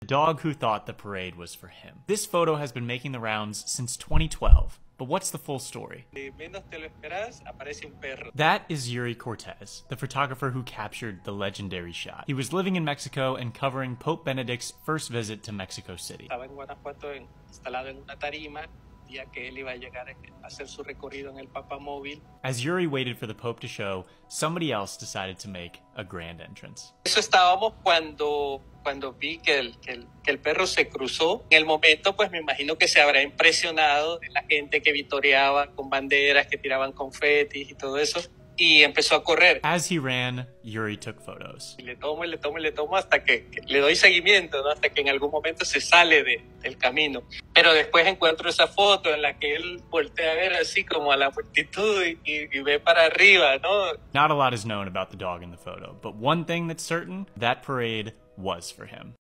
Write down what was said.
the dog who thought the parade was for him. This photo has been making the rounds since 2012. But what's the full story? That is Yuri Cortez, the photographer who captured the legendary shot. He was living in Mexico and covering Pope Benedict's first visit to Mexico City. As Yuri waited for the Pope to show, somebody else decided to make a grand entrance. Eso estábamos cuando vi que el perro se cruzó. En el momento, pues me imagino que se habrá impresionado de la gente que vitoreaba con banderas, que tiraban confetis y todo eso. Y empezó a correr. As he ran, Yuri took photos. Y le tomo hasta que le doy seguimiento, ¿no? Hasta que en algún momento se sale del camino. Pero después encuentro esa foto en la que él voltea a ver así como a la multitud y ve para arriba, ¿no? Not a lot is known about the dog in the photo, but one thing that's certain, that parade was for him.